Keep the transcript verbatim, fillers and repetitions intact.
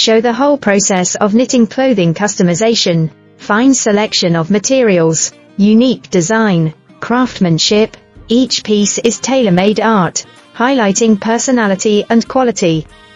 show the whole process of knitting clothing customization, fine selection of materials, unique design, craftsmanship. Each piece is tailor-made art, highlighting personality and quality.